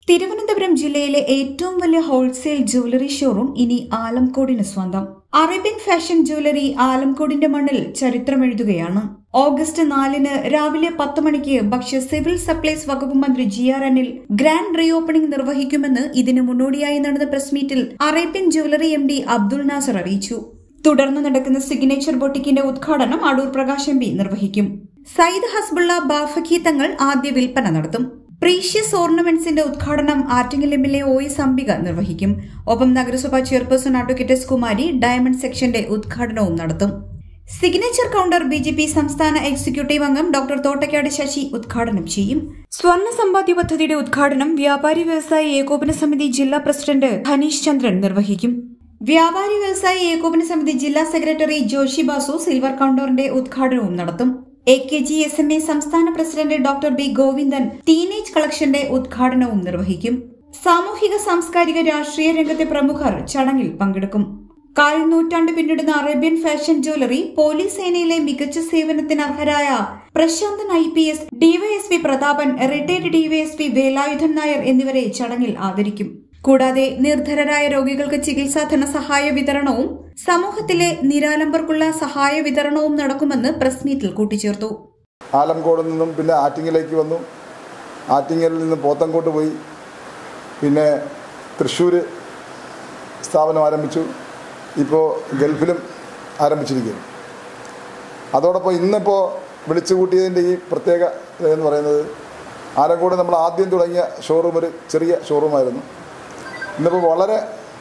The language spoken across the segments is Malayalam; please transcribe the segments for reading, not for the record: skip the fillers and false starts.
തിരുവനന്തപുരം ജില്ലയിലെ ഏറ്റവും വലിയ ഹോൾസെയിൽ ജ്വല്ലറി ഷോറൂം ഇനി ആലംകോടിന് സ്വന്തം. അറേബ്യൻ ഫാഷൻ ജ്വല്ലറി ആലംകോടിന്റെ മണ്ണിൽ ചരിത്രമെഴുതുകയാണ്. ഓഗസ്റ്റ് 4-ന് രാവിലെ 10 മണിക്ക് ഭക്ഷ്യ സിവിൽ സപ്ലൈസ് വകുപ്പ് മന്ത്രി GR Anil grand reopening നിർവഹിക്കുമെന്ന് ഇതിനു മുന്നോടിയായി നടന്ന പ്രസ് മീറ്റിൽ Arabian jewellery MD Abdul Nasar അറിയിച്ചു. തുടർന്ന് നടക്കുന്ന സിഗ്നേച്ചർ ബൊട്ടിക്കിന്റെ ഉദ്ഘാടനം അടൂർ പ്രകാശ് MP നിർവഹിക്കും. സയ്യിദ് ഹസ്ബുള്ള ബാഫഖി തങ്ങൾ ആദ്യ വിൽപ്പന നടത്തും. പ്രീഷ്യസ് ഓർണമെന്റ്സിന്റെ ഉദ്ഘാടനം ആറ്റിങ്ങൽ MLA OS അംബിക നിർവഹിക്കും. ഒപ്പം നഗരസഭാ chairperson advocate S Kumari diamond സെക്ഷന്റെ ഉദ്ഘാടനവും നടത്തും. സിഗ്നേച്ചർ കൌണ്ടർ BJP സംസ്ഥാന എക്സിക്യൂട്ടീവ് അംഗം ഡോക്ടർ തോട്ടക്കാട് ശശി ഉദ്ഘാടനം ചെയ്യും. സ്വർണ്ണ സമ്പാദ്യ പദ്ധതിയുടെ ഉദ്ഘാടനം വ്യാപാരി വ്യവസായി ഏകോപന സമിതി ജില്ലാ പ്രസിഡന്റ് ഹനീഷ് ചന്ദ്രൻ നിർവഹിക്കും. വ്യാപാരി വ്യവസായി ഏകോപന സമിതി ജില്ലാ സെക്രട്ടറി ജോഷി ബാസു സിൽവർ കൌണ്ടറിന്റെ ഉദ്ഘാടനവും നടത്തും. AKG SMA സംസ്ഥാന president doctor B Govindan teenage കളക്ഷന്റെ ഉദ്ഘാടനവും നിർവഹിക്കും. സാമൂഹിക സാംസ്കാരിക രാഷ്ട്രീയ രംഗത്തെ പ്രമുഖർ ചടങ്ങിൽ പങ്കെടുക്കും. 1/4 നൂറ്റാണ്ട് പിന്നിടുന്ന അറേബ്യൻ ഫാഷൻ ജ്വല്ലറി പോലീസ് സേനയിലെ മികച്ച സേവനത്തിന് അർഹരായ Prasanthan IPS, DYSP Prathapan, retired DYSP Velayudhan Nair എന്നിവരെ ചടങ്ങിൽ ആദരിക്കും. കൂടാതെ നിർധരരായ രോഗികൾക്ക് ചികിത്സാ ധനസഹായ വിതരണവും സമൂഹത്തിലെ നിരാലംബർക്കുള്ള സഹായ വിതരണവും നടക്കുമെന്ന് പ്രസ് മീറ്റിൽ കൂട്ടിച്ചേർത്തു. ആലംകോടിൽ നിന്നും പിന്നെ ആറ്റിങ്ങലേക്ക് വന്നു. ആറ്റിങ്ങലിൽ നിന്ന് പോത്തങ്കോട്ട് പോയി. പിന്നെ തൃശ്ശൂർ സ്ഥാപനം ആരംഭിച്ചു. ഇപ്പോൾ ഗൾഫിലും ആരംഭിച്ചിരിക്കുന്നു. അതോടൊപ്പം ഇന്നിപ്പോൾ വിളിച്ചു കൂട്ടിയതിൻ്റെ ഈ പ്രത്യേകത എന്ന് പറയുന്നത് ആലംകോട് നമ്മൾ ആദ്യം തുടങ്ങിയ ഷോറൂം ഒരു ചെറിയ ഷോറൂമായിരുന്നു. ഇന്നിപ്പോൾ വളരെ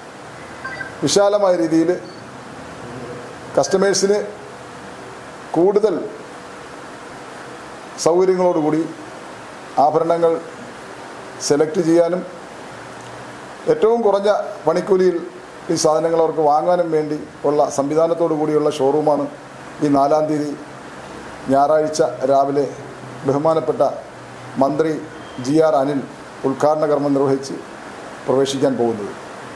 വിശാലമായ രീതിയിൽ കസ്റ്റമേഴ്സിന് കൂടുതൽ സൗകര്യങ്ങളോടുകൂടി ആഭരണങ്ങൾ സെലക്ട് ചെയ്യാനും ഏറ്റവും കുറഞ്ഞ പണിക്കൂലിയിൽ ഈ സാധനങ്ങൾ അവർക്ക് വാങ്ങാനും വേണ്ടി ഉള്ള സംവിധാനത്തോടു കൂടിയുള്ള ഷോറൂമാണ് ഈ 4-ാം തീയതി ഞായറാഴ്ച രാവിലെ ബഹുമാനപ്പെട്ട മന്ത്രി GR അനിൽ ഉദ്ഘാടന കർമ്മം നിർവഹിച്ച് പ്രവേശിക്കാൻ പോകുന്നത്.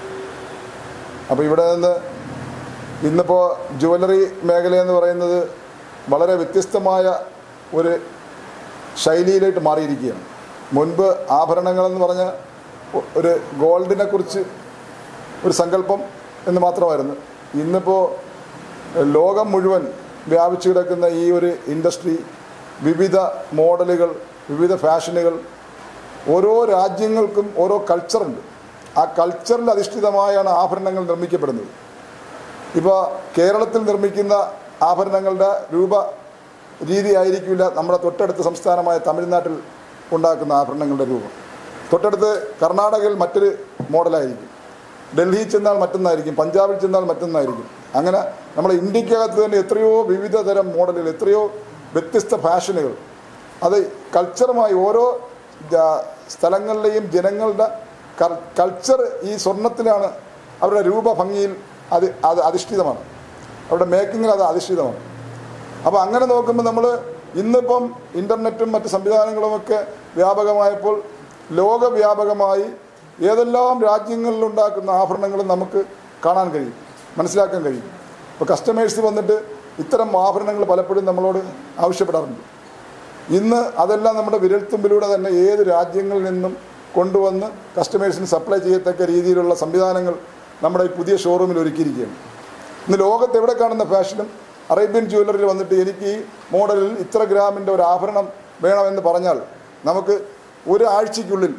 അപ്പോൾ ഇവിടെ നിന്ന് ഇന്നിപ്പോൾ ജ്വല്ലറി മേഖലയെന്ന് പറയുന്നത് വളരെ വ്യത്യസ്തമായ ഒരു ശൈലിയിലേക്ക് മാറിയിരിക്കുകയാണ്. മുൻപ് ആഭരണങ്ങളെന്ന് പറഞ്ഞ ഒരു ഗോൾഡിനെ കുറിച്ച് ഒരു സങ്കല്പം എന്ന് മാത്രമായിരുന്നു. ഇന്നിപ്പോൾ ലോകം മുഴുവൻ വ്യാപിച്ചു കിടക്കുന്ന ഈ ഒരു ഇൻഡസ്ട്രി, വിവിധ മോഡലുകൾ, വിവിധ ഫാഷനുകൾ, ഓരോ രാജ്യങ്ങൾക്കും ഓരോ കൾച്ചറുണ്ട്. ആ കൾച്ചറിൽ അധിഷ്ഠിതമായാണ് ആഭരണങ്ങൾ നിർമ്മിക്കപ്പെടുന്നത്. ഇപ്പോൾ കേരളത്തിൽ നിർമ്മിക്കുന്ന ആഭരണങ്ങളുടെ രൂപ രീതി ആയിരിക്കില്ല നമ്മുടെ തൊട്ടടുത്ത സംസ്ഥാനമായ തമിഴ്നാട്ടിൽ ഉണ്ടാക്കുന്ന ആഭരണങ്ങളുടെ രൂപം. തൊട്ടടുത്ത് കർണാടകയിൽ മറ്റൊരു മോഡലായിരിക്കും, ഡൽഹിയിൽ ചെന്നാൽ മറ്റൊന്നായിരിക്കും, പഞ്ചാബിൽ ചെന്നാൽ മറ്റൊന്നായിരിക്കും. അങ്ങനെ നമ്മുടെ ഇന്ത്യക്കകത്ത് തന്നെ എത്രയോ വിവിധ തരം മോഡലുകൾ, എത്രയോ വ്യത്യസ്ത ഫാഷനുകൾ. അത് കൾച്ചറുമായി ഓരോ സ്ഥലങ്ങളിലെയും ജനങ്ങളുടെ കൾച്ചർ ഈ സ്വർണത്തിലാണ്, അവരുടെ രൂപഭംഗിയിൽ അത് അധിഷ്ഠിതമാണ്, അവരുടെ മേക്കിങ്ങിൽ അത് അധിഷ്ഠിതമാണ്. അപ്പോൾ അങ്ങനെ നോക്കുമ്പോൾ നമ്മൾ ഇന്നിപ്പം ഇൻ്റർനെറ്റും മറ്റ് സംവിധാനങ്ങളുമൊക്കെ വ്യാപകമായപ്പോൾ ലോകവ്യാപകമായി ഏതെല്ലാം രാജ്യങ്ങളിലുണ്ടാക്കുന്ന ആഭരണങ്ങളും നമുക്ക് കാണാൻ കഴിയും, മനസ്സിലാക്കാൻ കഴിയും. ഇപ്പോൾ കസ്റ്റമേഴ്സ് വന്നിട്ട് ഇത്തരം ആഭരണങ്ങൾ പലപ്പോഴും നമ്മളോട് ആവശ്യപ്പെടാറുണ്ട്. ഇന്ന് അതെല്ലാം നമ്മുടെ വിരൽത്തുമ്പിലൂടെ തന്നെ ഏത് രാജ്യങ്ങളിൽ നിന്നും കൊണ്ടുവന്ന് കസ്റ്റമേഴ്സിന് സപ്ലൈ ചെയ്യത്തക്ക രീതിയിലുള്ള സംവിധാനങ്ങൾ നമ്മുടെ ഈ പുതിയ ഷോറൂമിൽ ഒരുക്കിയിരിക്കുകയാണ്. ഇന്ന് ലോകത്ത് എവിടെ കാണുന്ന ഫാഷനും അറേബ്യൻ ജ്വല്ലറിയിൽ വന്നിട്ട് എനിക്ക് ഈ മോഡലിൽ ഇത്ര ഗ്രാമിൻ്റെ ഒരു ആഭരണം വേണമെന്ന് പറഞ്ഞാൽ നമുക്ക് ഒരാഴ്ചയ്ക്കുള്ളിൽ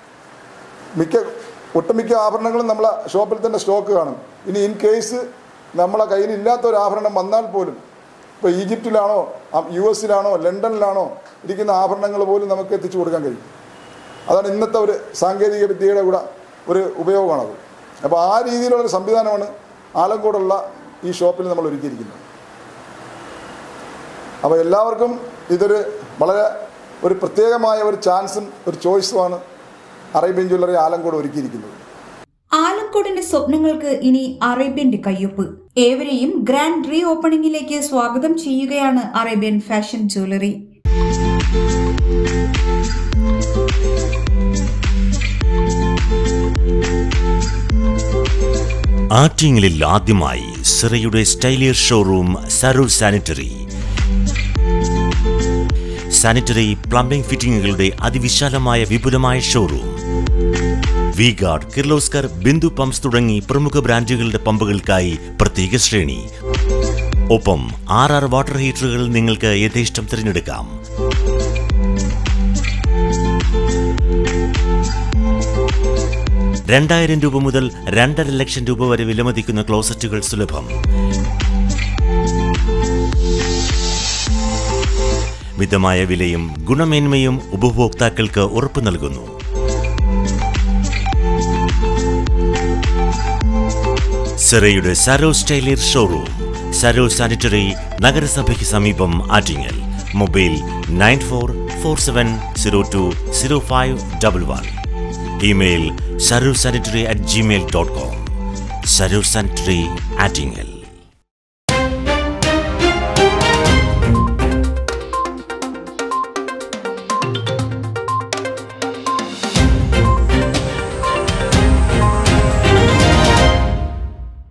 ഒട്ടുമിക്ക ആഭരണങ്ങളും നമ്മളെ ഷോപ്പിൽ തന്നെ സ്റ്റോക്ക് കാണും. ഇനി ഇൻ കേസ് നമ്മളെ കയ്യിൽ ഇല്ലാത്ത ഒരു ആഭരണം വന്നാൽ പോലും, ഇപ്പോൾ ഈജിപ്തിലാണോ US-ലാണോ ലണ്ടനിലാണോ ഇരിക്കുന്ന ആഭരണങ്ങൾ പോലും നമുക്ക് എത്തിച്ചു കൊടുക്കാൻ കഴിയും. അതാണ് ഇന്നത്തെ ഒരു സാങ്കേതിക വിദ്യയുടെ കൂടെ ഒരു ഉപയോഗമാണത്. അപ്പോൾ ആ രീതിയിലുള്ളൊരു സംവിധാനമാണ് ആലംകോടുള്ള ഈ ഷോപ്പിൽ നമ്മൾ ഒരുക്കിയിരിക്കുന്നത്. അപ്പോൾ എല്ലാവർക്കും ഇതൊരു വളരെ ഒരു പ്രത്യേകമായ ഒരു ചാൻസും ഒരു ചോയ്സുമാണ് അറേബ്യൻ ജ്വല്ലറി ആലംകോട് ഒരുക്കിയിരിക്കുന്നത്. ആലംകോടിന്റെ സ്വപ്നങ്ങൾക്ക് ഇനി അറേബ്യന്റെ കയ്യൊപ്പ്. ഏവരെയും ഗ്രാൻഡ് റീ ഓപ്പണിംഗിലേക്ക് സ്വാഗതം ചെയ്യുകയാണ് അറേബ്യൻ ഫാഷൻ ജ്വല്ലറി. ആറ്റിങ്ങലിൽ ആദ്യമായി സിറയുടെ സ്റ്റൈലിയർ ഷോറൂം സരൂർ സാനിറ്ററി. സാനിറ്ററി പ്ലംബിംഗ് ഫിറ്റിംഗുകളുടെ അതിവിശാലമായ വിപുലമായ ഷോറൂം. വി-ഗാർഡ്, കിർലോസ്കർ, ബിന്ദു പമ്പ്സ് തുടങ്ങി പ്രമുഖ ബ്രാൻഡുകളുടെ പമ്പുകൾക്കായി പ്രത്യേക ശ്രേണി. ഒപ്പം 6 വാട്ടർ ഹീറ്ററുകൾ നിങ്ങൾക്ക് യഥേഷ്ടം തിരഞ്ഞെടുക്കാം. ₹2,000 മുതൽ 2.5 ലക്ഷം വരെ വിലമതിക്കുന്ന ക്ലോസറ്റുകൾ സുലഭം. മിതമായ വിലയും ഗുണമേന്മയും ഉപഭോക്താക്കൾക്ക് ഉറപ്പു നൽകുന്നു. സിറയുടെ Saros tiler showroom, Saros sanitary, നഗരസഭയ്ക്ക് സമീപം, Attingal. Mobile 9447020511. Email sarosanitary@gmail.com. Saros sanitary, Attingal.